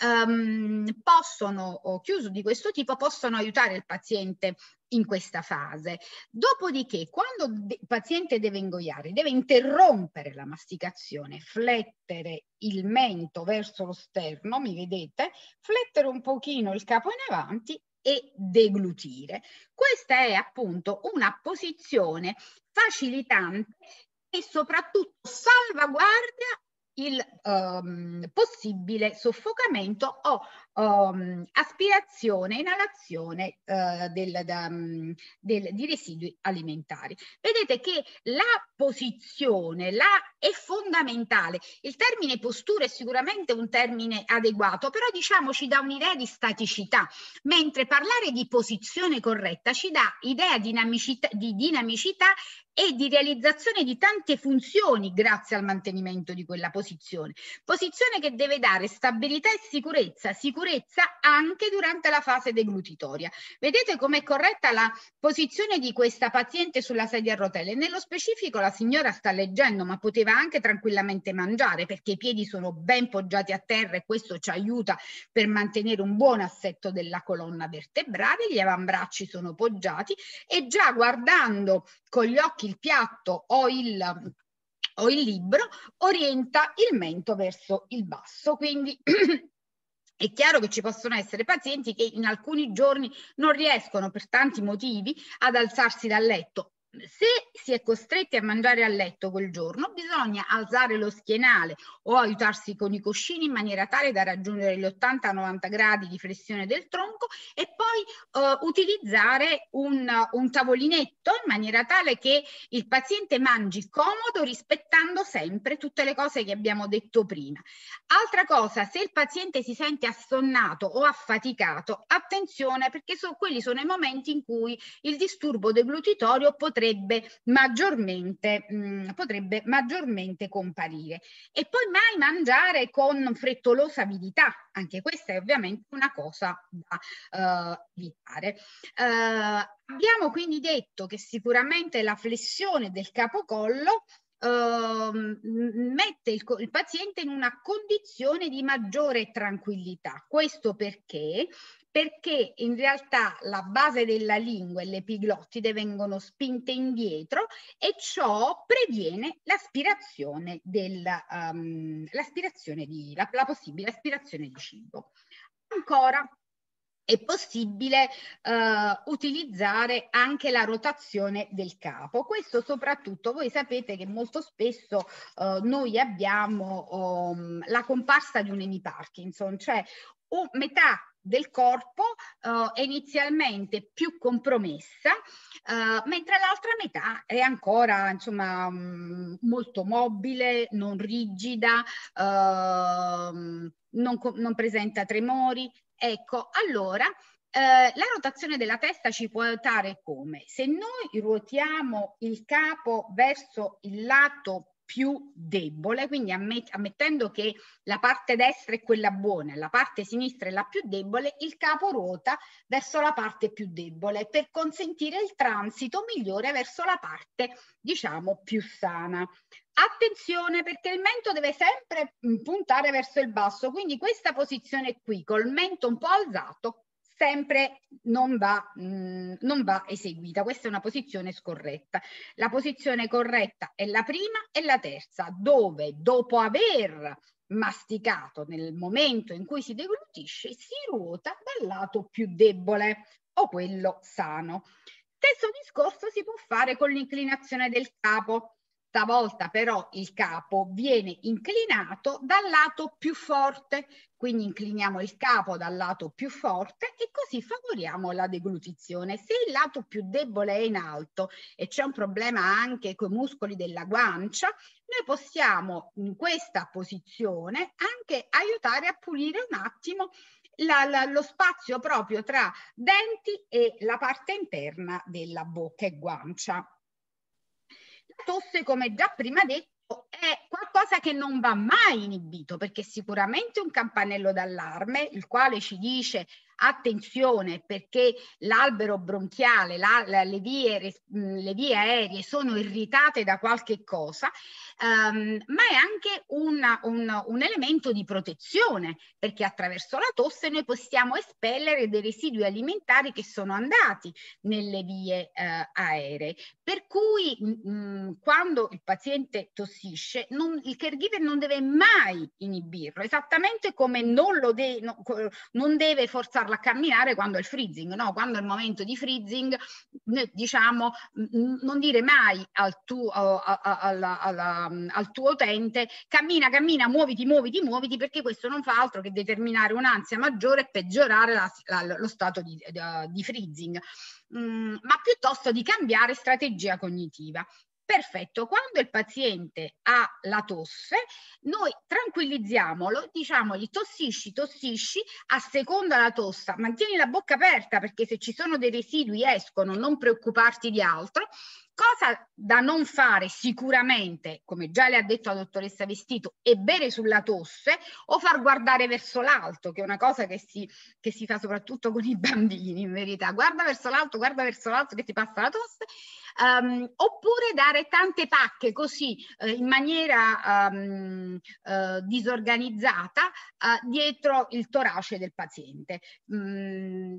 um, possono, o chiuso di questo tipo, possono aiutare il paziente in questa fase. Dopodiché, quando il paziente deve ingoiare, deve interrompere la masticazione, flettere il mento verso lo sterno, mi vedete? Flettere un pochino il capo in avanti e deglutire. Questa è appunto una posizione facilitante e soprattutto salvaguardia il um, possibile soffocamento o um, aspirazione, inalazione uh, del, da, um, del, di residui alimentari. Vedete che la posizione la è fondamentale. Il termine postura è sicuramente un termine adeguato, però diciamo ci dà un'idea di staticità, mentre parlare di posizione corretta ci dà idea dinamicità, di dinamicità e di realizzazione di tante funzioni grazie al mantenimento di quella posizione. Posizione che deve dare stabilità e sicurezza, sicurezza anche durante la fase deglutitoria. Vedete com'è corretta la posizione di questa paziente sulla sedia a rotelle? Nello specifico la signora sta leggendo, ma poteva anche tranquillamente mangiare perché i piedi sono ben poggiati a terra e questo ci aiuta per mantenere un buon assetto della colonna vertebrale, gli avambracci sono poggiati e già guardando con gli occhi il piatto o il o il libro orienta il mento verso il basso. Quindi è chiaro che ci possono essere pazienti che in alcuni giorni non riescono per tanti motivi ad alzarsi dal letto. Se si è costretti a mangiare a letto quel giorno, bisogna alzare lo schienale o aiutarsi con i cuscini in maniera tale da raggiungere gli ottanta novanta gradi di flessione del tronco e poi eh, utilizzare un, un tavolinetto in maniera tale che il paziente mangi comodo, rispettando sempre tutte le cose che abbiamo detto prima. Altra cosa, se il paziente si sente assonnato o affaticato, attenzione, perché so, quelli sono i momenti in cui il disturbo deglutitorio potrebbe maggiormente, mh, potrebbe maggiormente comparire. E poi mai mangiare con frettolosa avidità, anche questa è ovviamente una cosa da uh, evitare. Uh, abbiamo quindi detto che sicuramente la flessione del capocollo Uh, mette il, il paziente in una condizione di maggiore tranquillità. Questo perché? Perché in realtà la base della lingua e l'epiglottide vengono spinte indietro e ciò previene l'aspirazione del, um, l'aspirazione di, la, la possibile aspirazione di cibo. Ancora, è possibile uh, utilizzare anche la rotazione del capo. Questo soprattutto, voi sapete che molto spesso uh, noi abbiamo um, la comparsa di un emiparkinson, cioè o metà del corpo uh, è inizialmente più compromessa, uh, mentre l'altra metà è ancora insomma um, molto mobile, non rigida, uh, non, non presenta tremori. Ecco, allora eh, la rotazione della testa ci può aiutare come? Se noi ruotiamo il capo verso il lato più debole, quindi ammet ammettendo che la parte destra è quella buona e la parte sinistra è la più debole, il capo ruota verso la parte più debole per consentire il transito migliore verso la parte, diciamo, più sana. Attenzione, perché il mento deve sempre puntare verso il basso, quindi questa posizione qui col mento un po' alzato sempre non va, mh, non va eseguita. Questa è una posizione scorretta. La posizione corretta è la prima e la terza, dove dopo aver masticato nel momento in cui si deglutisce si ruota dal lato più debole o quello sano. Stesso discorso si può fare con l'inclinazione del capo. Stavolta però il capo viene inclinato dal lato più forte, quindi incliniamo il capo dal lato più forte e così favoriamo la deglutizione. Se il lato più debole è in alto e c'è un problema anche con i muscoli della guancia, noi possiamo in questa posizione anche aiutare a pulire un attimo La, la, lo spazio proprio tra denti e la parte interna della bocca e guancia. La tosse, come già prima detto, è qualcosa che non va mai inibito, perché sicuramente è un campanello d'allarme, il quale ci dice attenzione perché l'albero bronchiale, la, la, le, vie, le vie aeree sono irritate da qualche cosa, um, ma è anche una, un, un elemento di protezione, perché attraverso la tosse noi possiamo espellere dei residui alimentari che sono andati nelle vie uh, aeree. Per cui mh, quando il paziente tossisce, non, il caregiver non deve mai inibirlo, esattamente come non, lo de no, non deve forzare a camminare quando è il freezing, no? Quando è il momento di freezing, diciamo, non dire mai al tuo, alla, alla, al tuo utente cammina, cammina, muoviti, muoviti, muoviti, perché questo non fa altro che determinare un'ansia maggiore e peggiorare la, la, lo stato di, di, di freezing, mm, ma piuttosto di cambiare strategia cognitiva. Perfetto, quando il paziente ha la tosse, noi tranquillizziamolo, diciamogli tossisci, tossisci, a seconda la tosse, mantieni la bocca aperta perché se ci sono dei residui escono, non preoccuparti di altro. Cosa da non fare sicuramente, come già le ha detto la dottoressa Vestito, è bere sulla tosse o far guardare verso l'alto, che è una cosa che si, che si fa soprattutto con i bambini, in verità. Guarda verso l'alto, guarda verso l'alto che ti passa la tosse. Um, oppure dare tante pacche così uh, in maniera um, uh, disorganizzata uh, dietro il torace del paziente. Mm,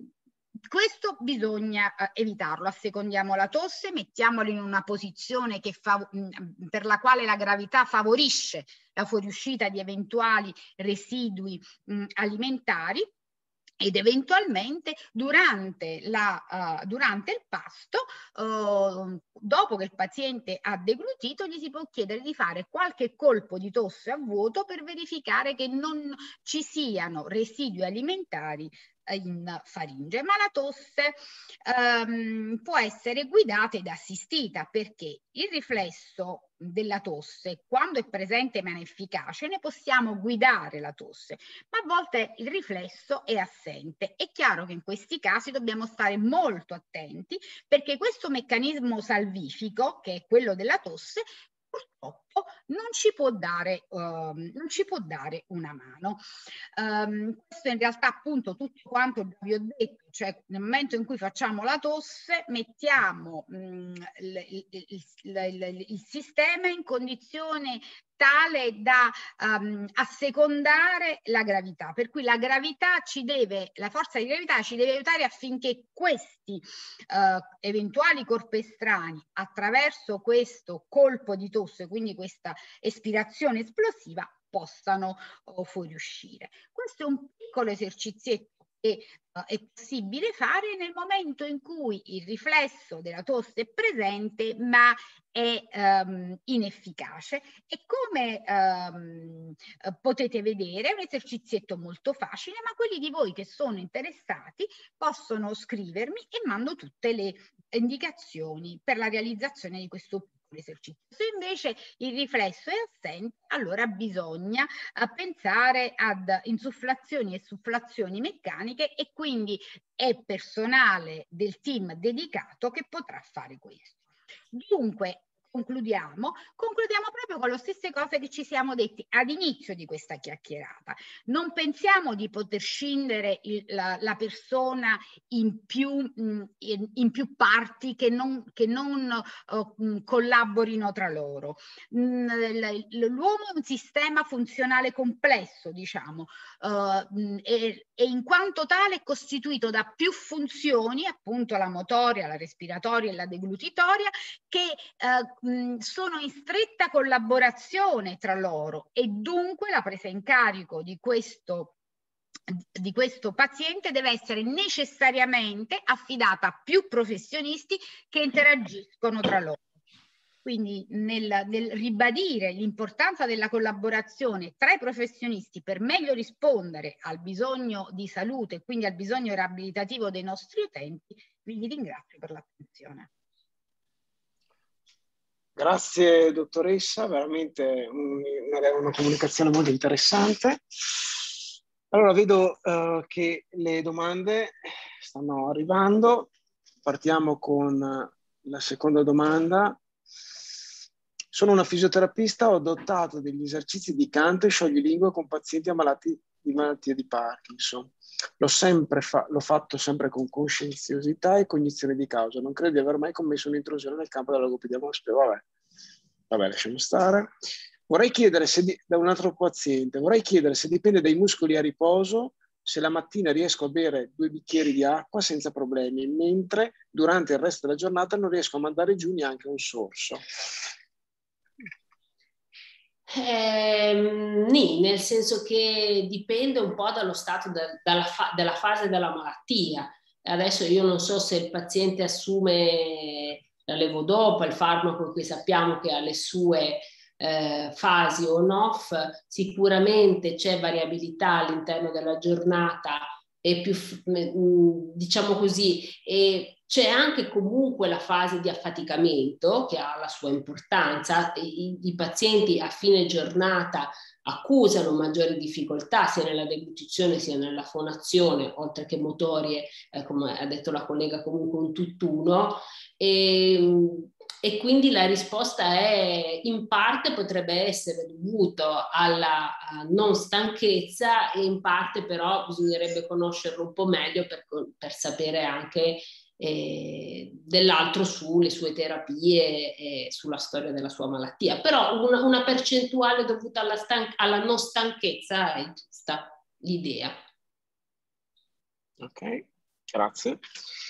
questo bisogna eh, evitarlo. Assecondiamo la tosse, mettiamolo in una posizione che fa, mh, per la quale la gravità favorisce la fuoriuscita di eventuali residui mh, alimentari, ed eventualmente durante, la, uh, durante il pasto, uh, dopo che il paziente ha deglutito, gli si può chiedere di fare qualche colpo di tosse a vuoto per verificare che non ci siano residui alimentari in faringe. Ma la tosse um, può essere guidata ed assistita, perché il riflesso della tosse, quando è presente ma inefficace, ne possiamo guidare la tosse, ma a volte il riflesso è assente. È chiaro che in questi casi dobbiamo stare molto attenti, perché questo meccanismo salvifico, che è quello della tosse, purtroppo non ci può dare, uh, non ci può dare una mano. Um, questo in realtà appunto tutto quanto vi ho detto, cioè nel momento in cui facciamo la tosse mettiamo mh, il, il, il, il, il sistema in condizione tale da um, assecondare la gravità, per cui la gravità ci deve, la forza di gravità ci deve aiutare affinché questi uh, eventuali corpi estranei, attraverso questo colpo di tosse, quindi questa espirazione esplosiva, possano uh, fuoriuscire. Questo è un piccolo esercizietto che uh, è possibile fare nel momento in cui il riflesso della tosse è presente ma è um, inefficace, e come um, potete vedere è un esercizietto molto facile, ma quelli di voi che sono interessati possono scrivermi e mando tutte le indicazioni per la realizzazione di questo esercizio. Se invece il riflesso è assente, allora bisogna uh, pensare ad insufflazioni e sufflazioni meccaniche, e quindi è personale del team dedicato che potrà fare questo. Dunque, concludiamo, concludiamo proprio con le stesse cose che ci siamo detti ad inizio di questa chiacchierata. Non pensiamo di poter scindere il, la, la persona in più, mh, in, in più parti che non, che non uh, collaborino tra loro. L'uomo è un sistema funzionale complesso, diciamo, uh, e, e in quanto tale è costituito da più funzioni, appunto la motoria, la respiratoria e la deglutitoria, che uh, sono in stretta collaborazione tra loro, e dunque la presa in carico di questo, di questo paziente deve essere necessariamente affidata a più professionisti che interagiscono tra loro. Quindi nel, nel ribadire l'importanza della collaborazione tra i professionisti per meglio rispondere al bisogno di salute e quindi al bisogno riabilitativo dei nostri utenti, vi ringrazio per l'attenzione. Grazie dottoressa, veramente una, una comunicazione molto interessante. Allora vedo uh, che le domande stanno arrivando. Partiamo con la seconda domanda. Sono una fisioterapista, ho adottato degli esercizi di canto e scioglilingue con pazienti ammalati di malattia di Parkinson. L'ho sempre fa- l'ho fatto sempre con coscienziosità e cognizione di causa. Non credo di aver mai commesso un'intrusione nel campo della logopedia. Vabbè, vabbè, lasciamo stare. Vorrei chiedere se di- da un altro paziente, vorrei chiedere se dipende dai muscoli a riposo, se la mattina riesco a bere due bicchieri di acqua senza problemi, mentre durante il resto della giornata non riesco a mandare giù neanche un sorso. Eh, nì, nel senso che dipende un po' dallo stato de, dalla fa, della fase della malattia. Adesso io non so se il paziente assume la levodopa, il farmaco che sappiamo che ha le sue eh, fasi on-off, sicuramente c'è variabilità all'interno della giornata e più, diciamo così, e c'è anche comunque la fase di affaticamento che ha la sua importanza. I, i pazienti a fine giornata accusano maggiori difficoltà sia nella deglutizione sia nella fonazione, oltre che motorie, eh, come ha detto la collega, comunque un tutt'uno. E, e quindi la risposta è in parte potrebbe essere dovuto alla non stanchezza, e in parte però bisognerebbe conoscerlo un po' meglio per, per sapere anche eh, dell'altro sulle sue terapie e sulla storia della sua malattia. Però una, una percentuale dovuta alla, stanch- alla non stanchezza è giusta l'idea. Ok, Grazie.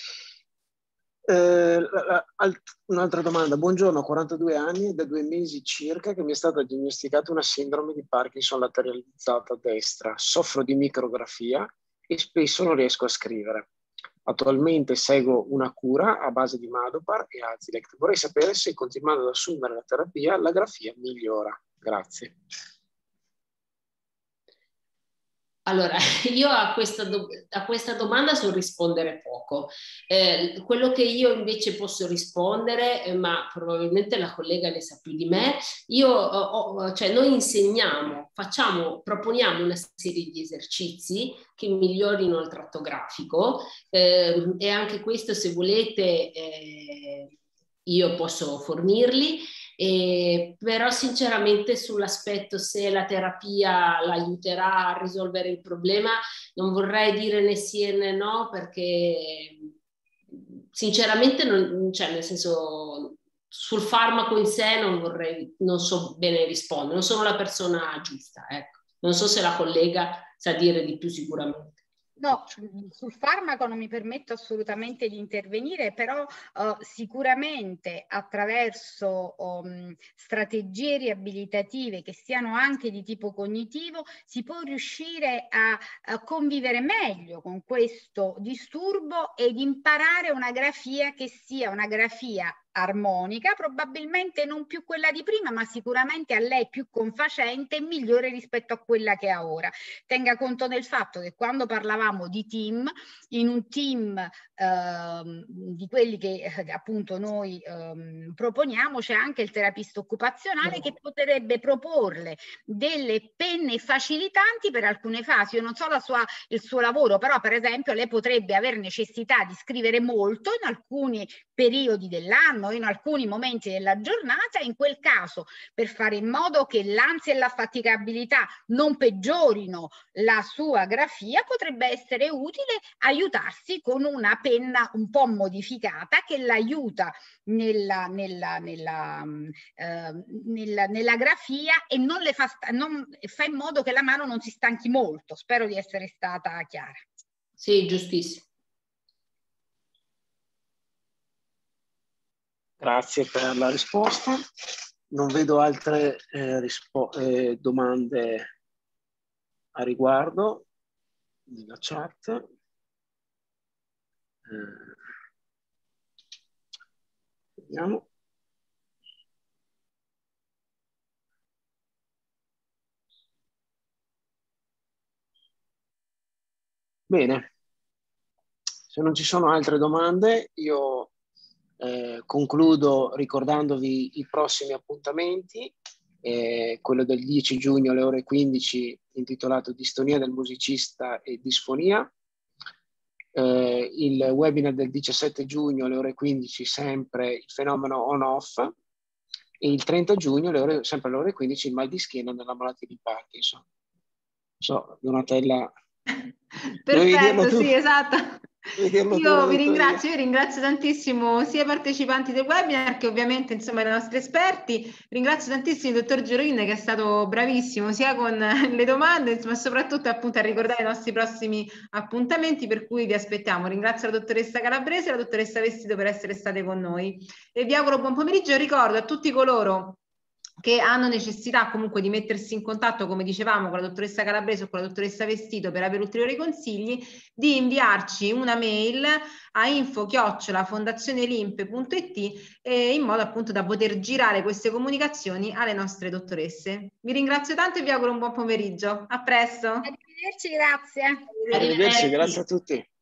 Eh, un'altra domanda. Buongiorno, ho quarantadue anni, da due mesi circa che mi è stata diagnosticata una sindrome di Parkinson lateralizzata a destra. Soffro di micrografia e spesso non riesco a scrivere. Attualmente seguo una cura a base di Madopar e Azilect. Vorrei sapere se continuando ad assumere la terapia la grafia migliora. Grazie. Allora, io a questa, do- a questa domanda so rispondere poco. Eh, quello che io invece posso rispondere, eh, ma probabilmente la collega ne sa più di me, io, ho, ho- cioè noi insegniamo, facciamo, proponiamo una serie di esercizi che migliorino il tratto grafico, eh, e anche questo, se volete, eh, io posso fornirli. Eh, però sinceramente sull'aspetto se la terapia l'aiuterà a risolvere il problema non vorrei dire né sì né no, perché sinceramente non, cioè nel senso, sul farmaco in sé non vorrei, non so bene rispondere, non sono la persona giusta, ecco. Non so se la collega sa dire di più sicuramente. No, sul farmaco non mi permetto assolutamente di intervenire, però uh, sicuramente attraverso um, strategie riabilitative che siano anche di tipo cognitivo si può riuscire a, a convivere meglio con questo disturbo ed imparare una grafia che sia una grafia armonica, probabilmente non più quella di prima, ma sicuramente a lei più confacente e migliore rispetto a quella che ha ora. Tenga conto del fatto che quando parlavamo di team, in un team eh, di quelli che eh, appunto noi eh, proponiamo, c'è anche il terapista occupazionale che potrebbe proporle delle penne facilitanti per alcune fasi. Io non so la sua, il suo lavoro, però per esempio lei potrebbe aver necessità di scrivere molto in alcuni periodi dell'anno, in alcuni momenti della giornata. In quel caso, per fare in modo che l'ansia e l'affaticabilità non peggiorino la sua grafia, potrebbe essere utile aiutarsi con una penna un po' modificata che l'aiuta nella, nella, nella, eh, nella, nella grafia e non le fa, non, fa in modo che la mano non si stanchi molto. Spero di essere stata chiara. Sì, giustissimo. Grazie per la risposta. Non vedo altre eh, eh, domande a riguardo nella chat. Eh, vediamo. Bene. Se non ci sono altre domande, io Eh, concludo ricordandovi i prossimi appuntamenti, eh, quello del dieci giugno alle ore quindici intitolato Distonia del musicista e disfonia, eh, il webinar del diciassette giugno alle ore quindici sempre il fenomeno on-off e il trenta giugno alle ore, sempre alle ore quindici il mal di schiena nella malattia di Parkinson. So, Donatella, perfetto, sì, esatto. Io vi ringrazio, io. io ringrazio tantissimo sia i partecipanti del webinar che ovviamente insomma i nostri esperti. Ringrazio tantissimo il dottor Geroin che è stato bravissimo sia con le domande, ma soprattutto appunto a ricordare i nostri prossimi appuntamenti, per cui vi aspettiamo. Ringrazio la dottoressa Calabrese e la dottoressa Vestito per essere state con noi e vi auguro buon pomeriggio. Ricordo a tutti coloro che hanno necessità comunque di mettersi in contatto, come dicevamo, con la dottoressa Calabrese o con la dottoressa Vestito per avere ulteriori consigli, di inviarci una mail a info chiocciola fondazionelimpe punto it eh, in modo appunto da poter girare queste comunicazioni alle nostre dottoresse. Vi ringrazio tanto e vi auguro un buon pomeriggio. A presto. Arrivederci, grazie. Arrivederci, grazie a tutti.